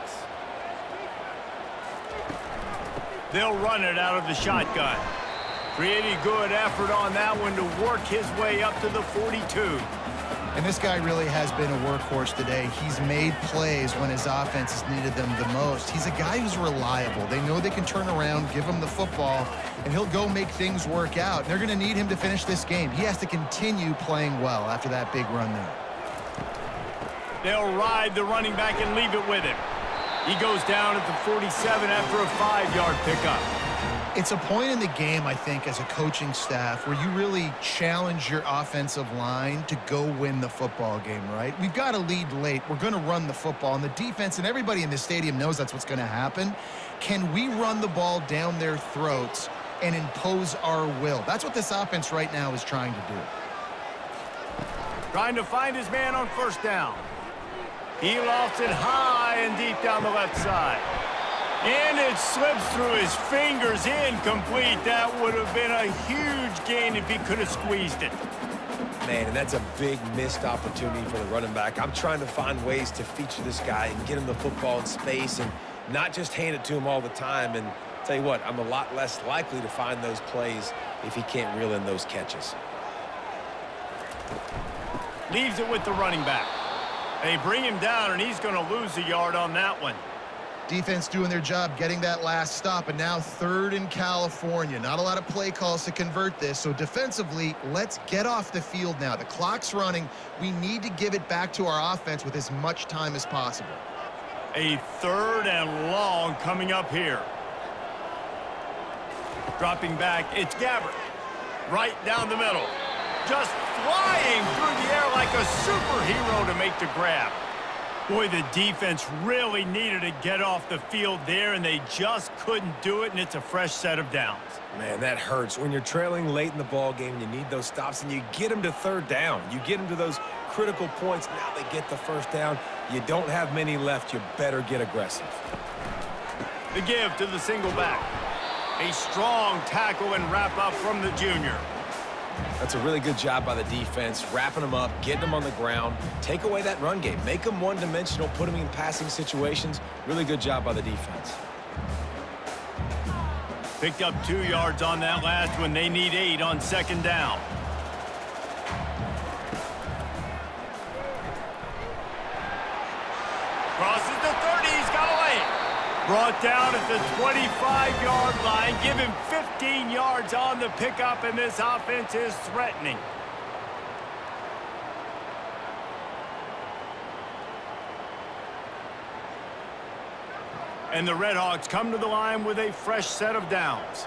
They'll run it out of the shotgun. Pretty good effort on that one to work his way up to the 42. And this guy really has been a workhorse today. He's made plays when his offense has needed them the most. He's a guy who's reliable. They know they can turn around, give him the football, and he'll go make things work out. They're going to need him to finish this game. He has to continue playing well after that big run there. They'll ride the running back and leave it with him. He goes down at the 47 after a 5-yard pickup. It's a point in the game, I think, as a coaching staff where you really challenge your offensive line to go win the football game, right? We've got to lead late. We're going to run the football, and the defense and everybody in the stadium knows that's what's going to happen. Can we run the ball down their throats and impose our will? That's what this offense right now is trying to do. Trying to find his man on first down. He lofts it high and deep down the left side. And it slips through his fingers, incomplete. That would have been a huge gain if he could have squeezed it. Man, and that's a big missed opportunity for the running back. I'm trying to find ways to feature this guy and get him the football in space and not just hand it to him all the time. And tell you what, I'm a lot less likely to find those plays if he can't reel in those catches. Leaves it with the running back. They bring him down, and he's going to lose a yard on that one. Defense doing their job getting that last stop, and now 3rd in California. Not a lot of play calls to convert this, so defensively, let's get off the field now. The clock's running. We need to give it back to our offense with as much time as possible. A 3rd and long coming up here. Dropping back, it's Gabbert. Right down the middle. Just flying through the air like a superhero to make the grab. Boy, the defense really needed to get off the field there, and they just couldn't do it, and it's a fresh set of downs. Man, that hurts. When you're trailing late in the ball game, you need those stops, and you get them to 3rd down. You get them to those critical points. Now they get the 1st down. You don't have many left. You better get aggressive. The give to the single back. A strong tackle and wrap up from the junior. That's a really good job by the defense, wrapping them up, getting them on the ground. Take away that run game. Make them one-dimensional, put them in passing situations. Really good job by the defense. Picked up 2 yards on that last one. They need 8 on 2nd down. Crosses the 30. He's got a lane. Brought down at the 25-yard line. Give him 15 yards on the pickup, and this offense is threatening. And the Redhawks come to the line with a fresh set of downs.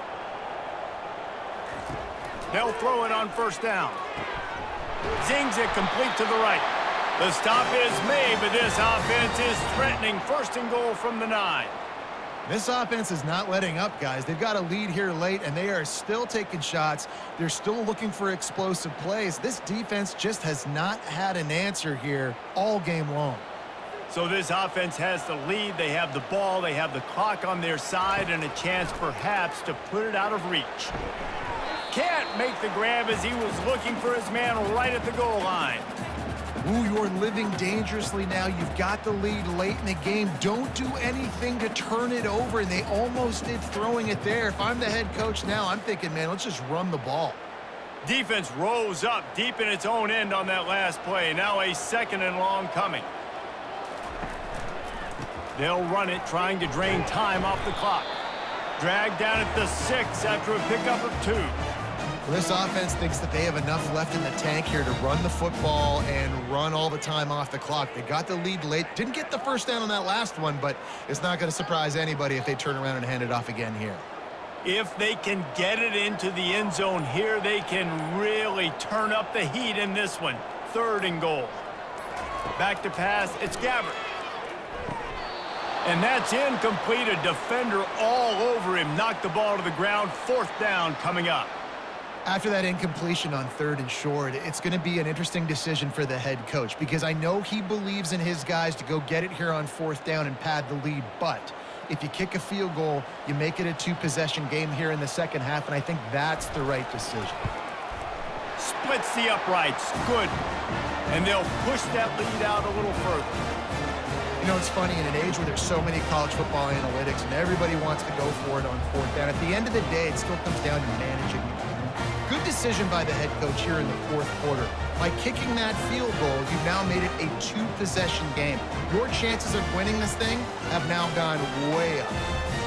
They'll throw it on 1st down. Zings it complete to the right. The stop is made, but this offense is threatening. 1st and goal from the 9. This offense is not letting up, guys. They've got a lead here late, and they are still taking shots. They're still looking for explosive plays. This defense just has not had an answer here all game long. So this offense has the lead. They have the ball. They have the clock on their side and a chance perhaps to put it out of reach. Can't make the grab as he was looking for his man right at the goal line. Ooh, you're living dangerously now. You've got the lead late in the game. Don't do anything to turn it over, and they almost did throwing it there. If I'm the head coach now, I'm thinking, man, let's just run the ball. Defense rose up deep in its own end on that last play. Now a 2nd and long coming. They'll run it, trying to drain time off the clock. Dragged down at the 6 after a pickup of 2. Well, this offense thinks that they have enough left in the tank here to run the football and run all the time off the clock. They got the lead late. Didn't get the 1st down on that last one, but it's not going to surprise anybody if they turn around and hand it off again here. If they can get it into the end zone here, they can really turn up the heat in this one. 3rd and goal. Back to pass, it's Gabbert. And that's incomplete. A defender all over him. Knocked the ball to the ground. 4th down coming up. After that incompletion on 3rd and short, it's going to be an interesting decision for the head coach because I know he believes in his guys to go get it here on 4th down and pad the lead. But if you kick a field goal, you make it a 2-possession game here in the 2nd half, and I think that's the right decision. Splits the uprights. Good. And they'll push that lead out a little further. You know, it's funny, in an age where there's so many college football analytics and everybody wants to go for it on 4th down, at the end of the day, it still comes down to managing the game. Good decision by the head coach here in the 4th quarter. By kicking that field goal, you've now made it a 2-possession game. Your chances of winning this thing have now gone way up.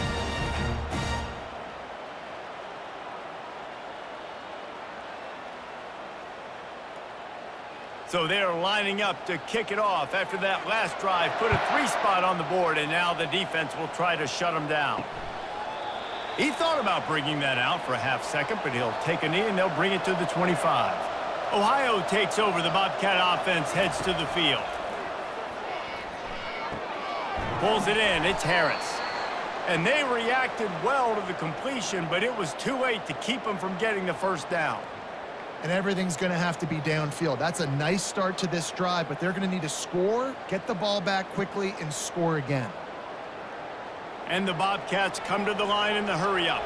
So they're lining up to kick it off after that last drive. Put a 3-spot on the board, and now the defense will try to shut them down. He thought about bringing that out for a half-second, but he'll take a knee, and they'll bring it to the 25. Ohio takes over. The Bobcat offense heads to the field. Pulls it in. It's Harris. And they reacted well to the completion, but it was too late to keep them from getting the 1st down. And everything's going to have to be downfield. That's a nice start to this drive, but they're going to need to score, get the ball back quickly, and score again. And the Bobcats come to the line in the hurry-up.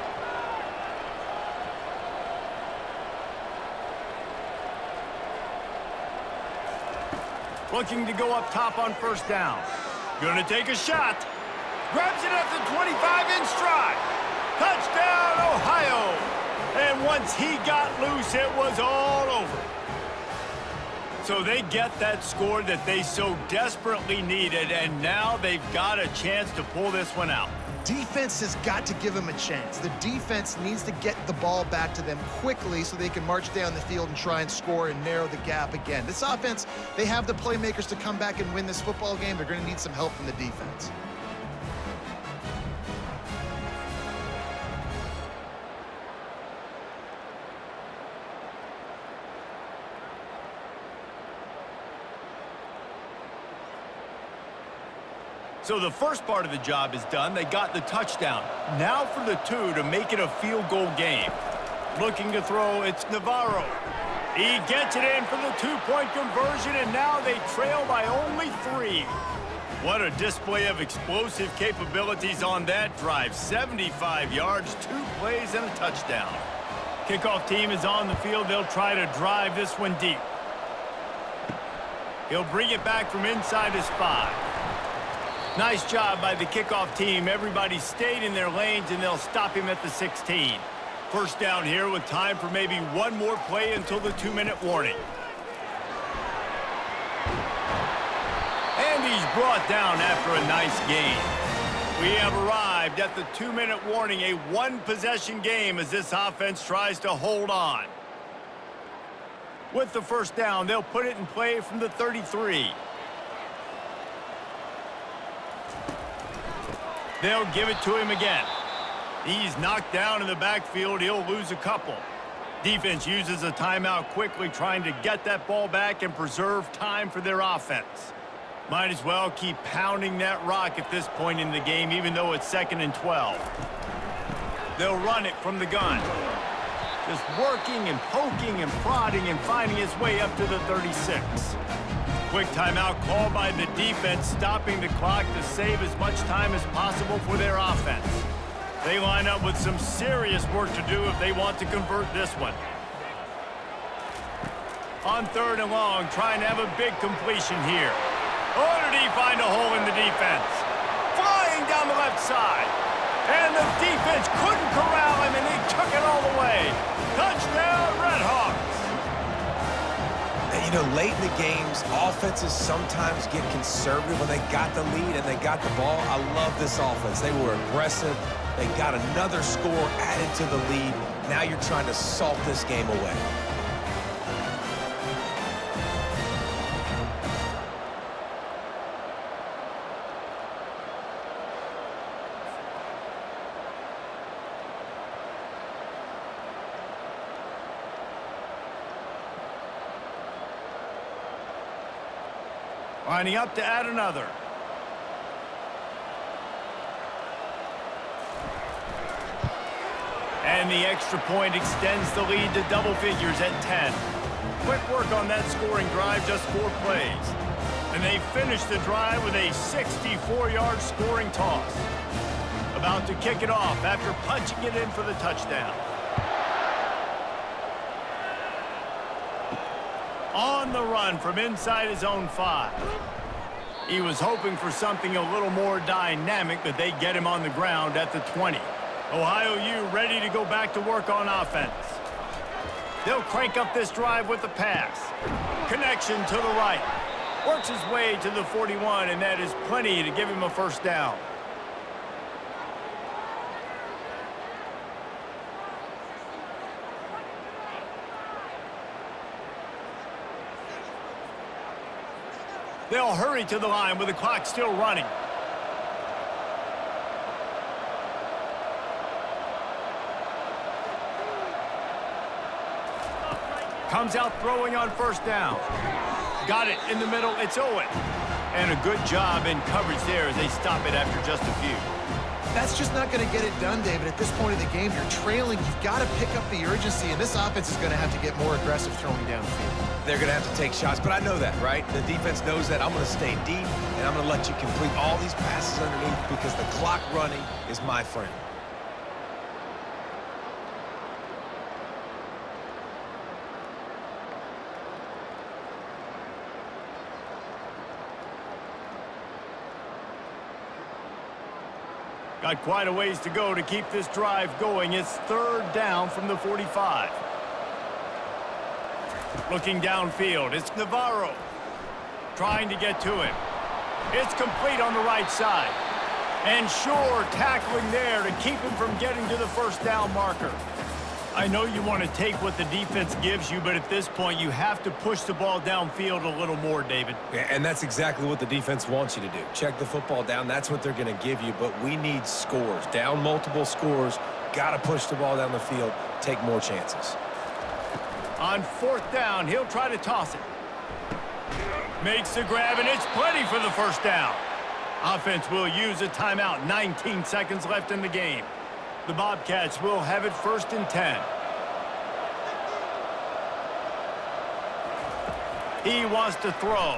Looking to go up top on 1st down. Going to take a shot. Grabs it at the 25 in stride. Touchdown, Ohio. And once he got loose, it was all over. So they get that score that they so desperately needed, and now they've got a chance to pull this one out. Defense has got to give them a chance. The defense needs to get the ball back to them quickly so they can march down the field and try and score and narrow the gap again. This offense, they have the playmakers to come back and win this football game. They're going to need some help from the defense. So the first part of the job is done. They got the touchdown. Now for the two to make it a field goal game. Looking to throw, it's Navarro. He gets it in for the two-point conversion, and now they trail by only 3. What a display of explosive capabilities on that drive. 75 yards, 2 plays, and a touchdown. Kickoff team is on the field. They'll try to drive this one deep. He'll bring it back from inside his 5. Nice job by the kickoff team. Everybody stayed in their lanes, and they'll stop him at the 16. First down here with time for maybe one more play until the 2-minute warning. And he's brought down after a nice gain. We have arrived at the 2-minute warning, a one-possession game as this offense tries to hold on. With the first down, they'll put it in play from the 33. They'll give it to him again. He's knocked down in the backfield. He'll lose a couple. Defense uses a timeout quickly, trying to get that ball back and preserve time for their offense. Might as well keep pounding that rock at this point in the game, even though it's 2nd and 12. They'll run it from the gun. Just working and poking and prodding and finding his way up to the 36. Quick timeout call by the defense, stopping the clock to save as much time as possible for their offense. They line up with some serious work to do if they want to convert this one. On 3rd and long, trying to have a big completion here. Oh, did he find a hole in the defense? Flying down the left side. And the defense couldn't corral him, and he took it all the way. Touchdown, Redhawks. You know, late in the games, offenses sometimes get conservative when they got the lead and they got the ball. I love this offense. They were aggressive. They got another score added to the lead. Now you're trying to salt this game away. Lining up to add another. And the extra point extends the lead to double figures at 10. Quick work on that scoring drive, just 4 plays. And they finish the drive with a 64-yard scoring toss. About to kick it off after punching it in for the touchdown. On the run from inside his own 5. He was hoping for something a little more dynamic, but they get him on the ground at the 20. Ohio U ready to go back to work on offense. They'll crank up this drive with the pass. Connection to the right. Works his way to the 41, and that is plenty to give him a first down. They'll hurry to the line with the clock still running. Comes out throwing on first down. Got it in the middle. It's Owen. And a good job in coverage there as they stop it after just a few. That's just not going to get it done, David. At this point of the game, you're trailing. You've got to pick up the urgency, and this offense is going to have to get more aggressive throwing downfield. They're going to have to take shots, but I know that, right? The defense knows that. I'm going to stay deep, and I'm going to let you complete all these passes underneath because the clock running is my friend. Got quite a ways to go to keep this drive going. It's third down from the 45. Looking downfield, it's Navarro trying to get to him. It's complete on the right side. And sure, tackling there to keep him from getting to the first down marker. I know you want to take what the defense gives you, but at this point, you have to push the ball downfield a little more, David. Yeah, and that's exactly what the defense wants you to do. Check the football down. That's what they're going to give you, but we need scores. Down multiple scores, got to push the ball down the field, take more chances. On fourth down, he'll try to toss it. Makes the grab, and it's plenty for the first down. Offense will use a timeout. 19 seconds left in the game. The Bobcats will have it first and 10. He wants to throw.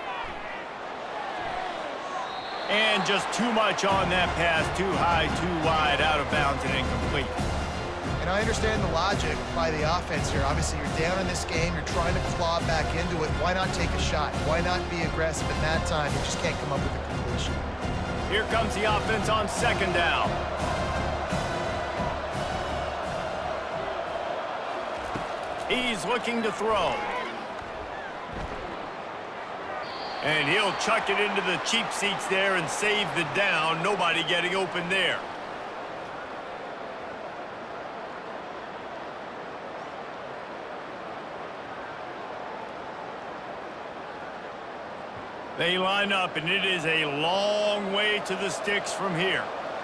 And just too much on that pass. Too high, too wide, out of bounds, and incomplete. And I understand the logic by the offense here. Obviously, you're down in this game. You're trying to claw back into it. Why not take a shot? Why not be aggressive in that time? You just can't come up with a completion. Here comes the offense on second down. He's looking to throw. And he'll chuck it into the cheap seats there and save the down. Nobody getting open there. They line up, and it is a long way to the sticks from here.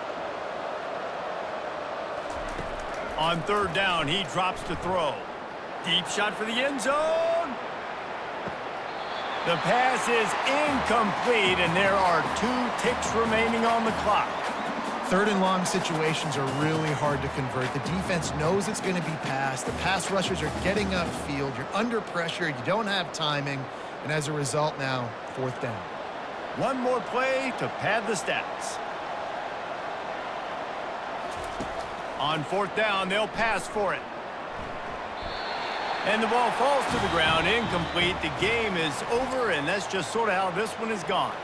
On third down, he drops to throw. Deep shot for the end zone. The pass is incomplete, and there are 2 ticks remaining on the clock. Third and long situations are really hard to convert. The defense knows it's going to be passed. The pass rushers are getting upfield. You're under pressure. You don't have timing. And as a result now, fourth down. One more play to pad the stats. On fourth down, they'll pass for it. And the ball falls to the ground, incomplete. The game is over, and that's just sort of how this one is gone.